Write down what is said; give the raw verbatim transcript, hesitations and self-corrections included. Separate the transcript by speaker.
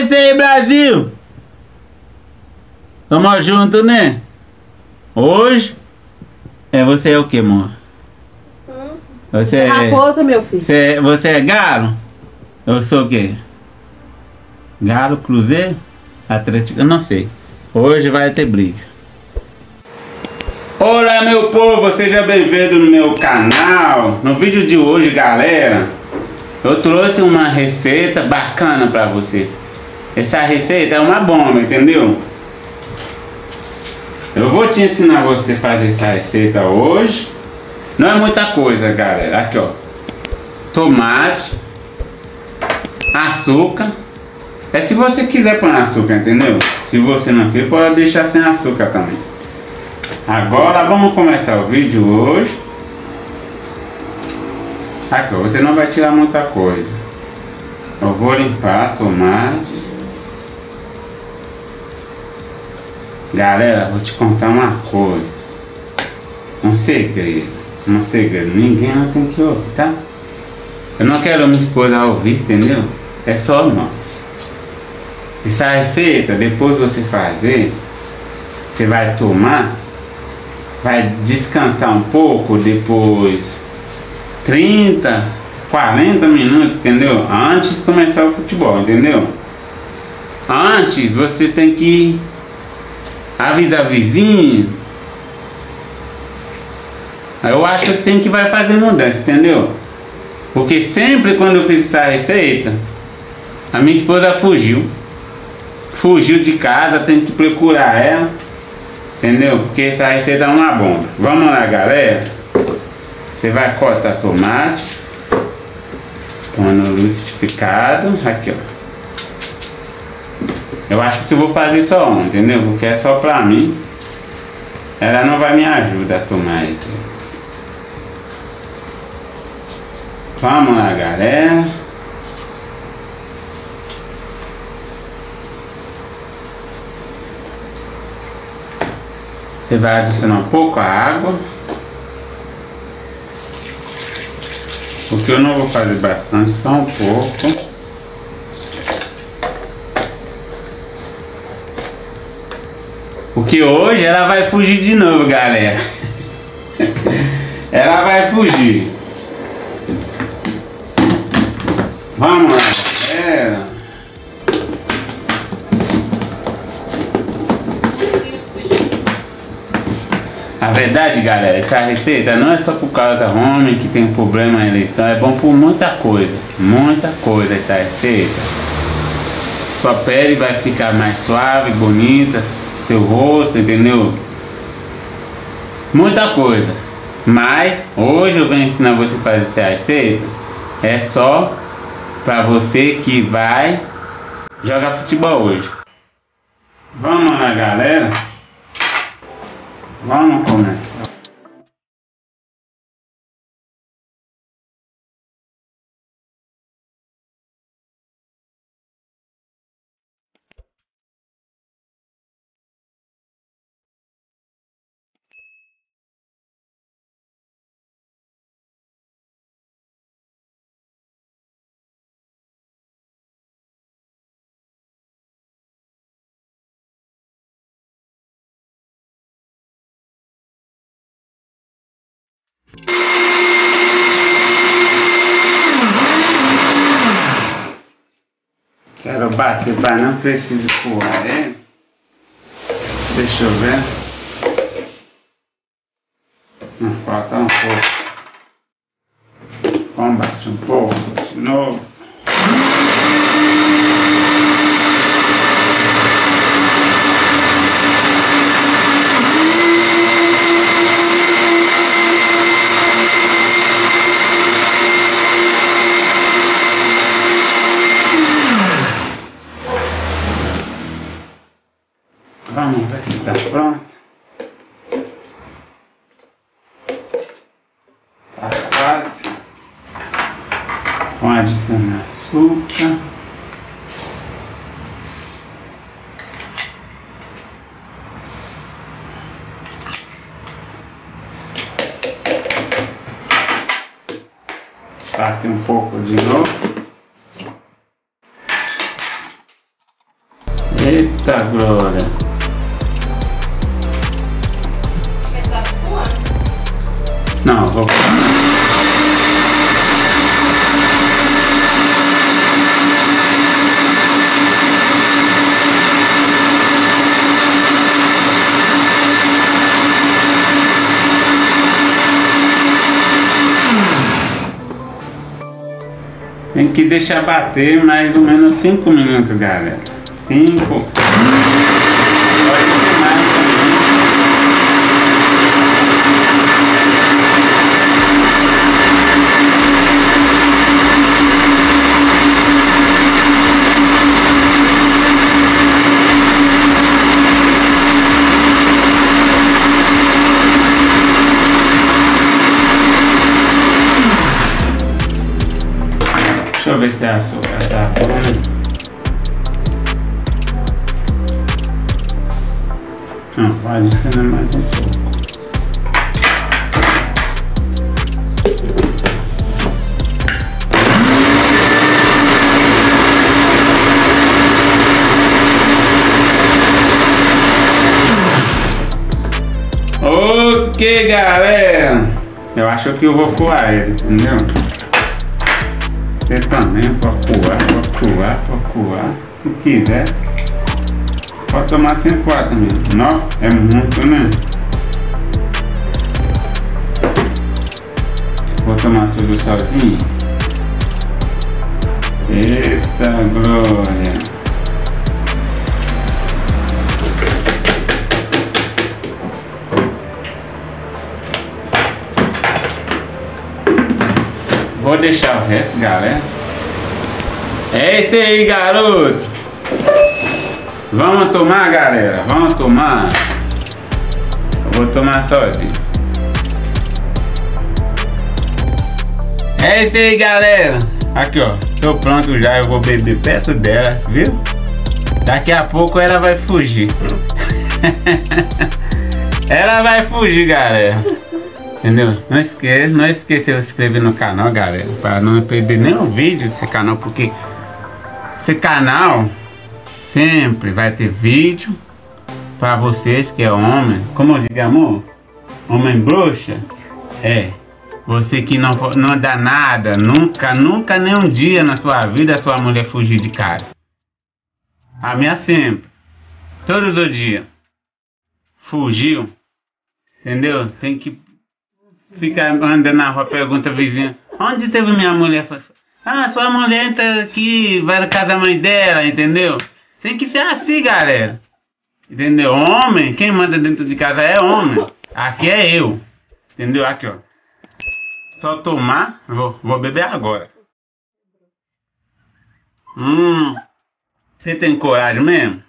Speaker 1: isso aí, Brasil! Tamo junto, né? Hoje é você é o que, amor?
Speaker 2: Hum?
Speaker 1: Você é
Speaker 2: raposa, meu filho.
Speaker 1: Você, você é galo? Eu sou o quê? Galo, Cruzeiro? Atlético? Eu não sei. Hoje vai ter briga. Olá, meu povo, seja bem-vindo no meu canal. No vídeo de hoje, galera, eu trouxe uma receita bacana pra vocês. Essa receita é uma bomba, entendeu? Eu vou te ensinar você a fazer essa receita hoje. Não é muita coisa, galera. Aqui, ó. Tomate, açúcar. É se você quiser pôr açúcar, entendeu? Se você não quer, pode deixar sem açúcar também. Agora vamos começar o vídeo hoje. Aqui, ó, você não vai tirar muita coisa. Eu vou limpar tomate. Galera, vou te contar uma coisa. Um segredo. Um segredo. Ninguém não tem que ouvir, tá? Eu não quero minha esposa ouvir, entendeu? É só nós. Essa receita, depois você fazer, você vai tomar, vai descansar um pouco, depois trinta, quarenta minutos, entendeu? Antes de começar o futebol, entendeu? Antes, vocês têm que avisar vizinho. Eu acho que tem que vai fazer mudança, entendeu? Porque sempre quando eu fiz essa receita, a minha esposa fugiu. Fugiu de casa, tem que procurar ela. Entendeu? Porque essa receita é uma bomba. Vamos lá, galera. Você vai cortar tomate. Põe no liquidificado. Aqui, ó. Eu acho que eu vou fazer só um, entendeu? Porque é só pra mim. Ela não vai me ajudar a tomar isso. Vamos lá, galera. Você vai adicionar um pouco a água. Porque eu não vou fazer bastante, só um pouco. Porque hoje ela vai fugir de novo, galera. Ela vai fugir. Vamos lá, galera. A verdade, galera, essa receita não é só por causa do homem que tem problema na eleição. É bom por muita coisa. Muita coisa essa receita. Sua pele vai ficar mais suave, bonita. Seu rosto, entendeu? Muita coisa. Mas hoje eu venho ensinar você a fazer essa receita. É só pra você que vai jogar futebol hoje. Vamos lá, galera. Vamos começar. Quero bater, mas não preciso empurrar ele. Deixa eu ver. Não, falta um pouco. Vamos bater um pouco de novo. Vamos ver se está pronto. Está quase. Vamos adicionar açúcar. Bate um pouco de novo. Eita glória.
Speaker 2: Quer só espuma?
Speaker 1: Não, vou... Tem que deixar bater mais ou menos cinco minutos, galera. cinco. Pode ser mais também. Deixa eu ver se a açúcar tá bom. Não, pode ser mais um pouco. Ok, galera. Eu acho que eu vou coar ele, entendeu? Você também pode coar, pode coar, pode coar. Se quiser, pode tomar sem coar também. Não, é muito, né? Vou tomar tudo sozinho. Eita glória. Vou deixar o resto, galera. É isso aí, garoto. Vamos tomar, galera. Vamos tomar. Eu vou tomar sozinho. É isso aí, galera. Aqui, ó. Tô pronto já. Eu vou beber perto dela, viu? Daqui a pouco ela vai fugir. Ela vai fugir, galera. Entendeu? Não esqueça, não esqueça de se inscrever no canal, galera, para não perder nenhum vídeo desse canal, porque esse canal sempre vai ter vídeo para vocês que é homem, como eu digo, amor, homem bruxa, é, você que não, não dá nada, nunca, nunca, nem um dia na sua vida a sua mulher fugir de casa. A minha sempre, todos os dias, fugiu, entendeu? Tem que fica andando na rua, pergunta a vizinha: onde você viu minha mulher? Ah, sua mulher entra aqui, vai na casa da mãe dela, entendeu? Tem que ser assim, galera. Entendeu? Homem, quem manda dentro de casa é homem. Aqui é eu. Entendeu? Aqui, ó. Só tomar. Vou, vou beber agora. Hum. Você tem coragem mesmo?